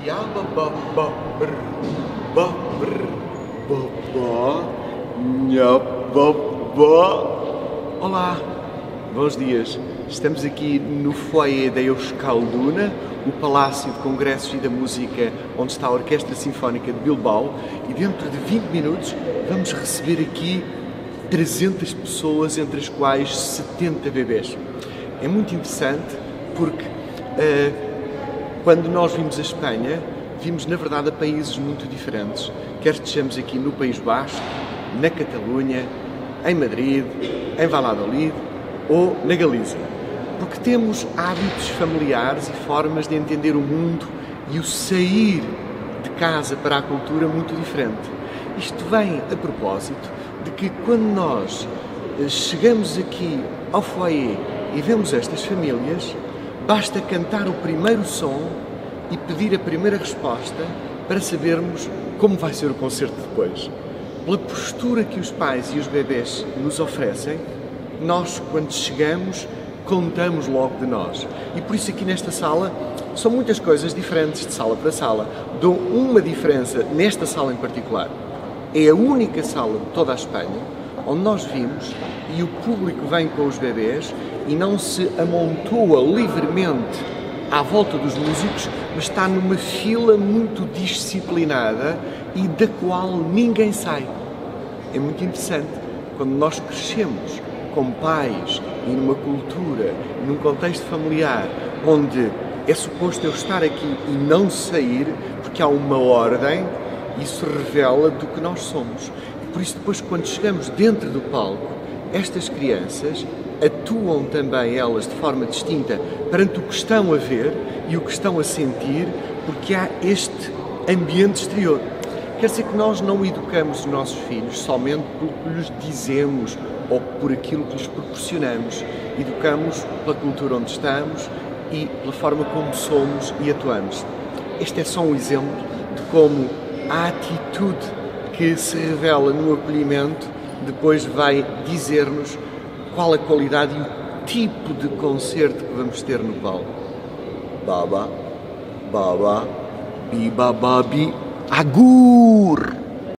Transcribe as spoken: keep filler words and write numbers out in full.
Ya ba ba ba brr, ba brr, ba ba, nha ba ba. Olá, bons dias. Estamos aqui no foyer da Euskalduna, o Palácio de Congressos e da Música, onde está a Orquestra Sinfónica de Bilbao, e dentro de vinte minutos vamos receber aqui trezentas pessoas, entre as quais setenta bebés. É muito interessante porque uh, quando nós vimos a Espanha, vimos na verdade a países muito diferentes, quer estejamos aqui no País Basco, na Catalunha, em Madrid, em Valladolid ou na Galiza, porque temos hábitos familiares e formas de entender o mundo e o sair de casa para a cultura muito diferente. Isto vem a propósito de que quando nós chegamos aqui ao foyer e vemos estas famílias, basta cantar o primeiro som e pedir a primeira resposta para sabermos como vai ser o concerto depois. Pela postura que os pais e os bebés nos oferecem, nós, quando chegamos, contamos logo de nós. E por isso aqui nesta sala são muitas coisas diferentes de sala para sala. Dou uma diferença nesta sala em particular. É a única sala de toda a Espanha onde nós vimos e o público vem com os bebés e não se amontoa livremente à volta dos músicos, mas está numa fila muito disciplinada e da qual ninguém sai. É muito interessante quando nós crescemos com pais e numa cultura, num contexto familiar, onde é suposto eu estar aqui e não sair, porque há uma ordem, isso revela do que nós somos. E por isso depois, quando chegamos dentro do palco, estas crianças atuam também elas de forma distinta perante o que estão a ver e o que estão a sentir, porque há este ambiente exterior. Quer dizer que nós não educamos os nossos filhos somente pelo que lhes dizemos ou por aquilo que lhes proporcionamos. Educamos pela cultura onde estamos e pela forma como somos e atuamos. Este é só um exemplo de como a atitude que se revela no acolhimento depois vai dizer-nos qual a qualidade e o tipo de concerto que vamos ter no palco. Baba, baba, bi, bababi, agur!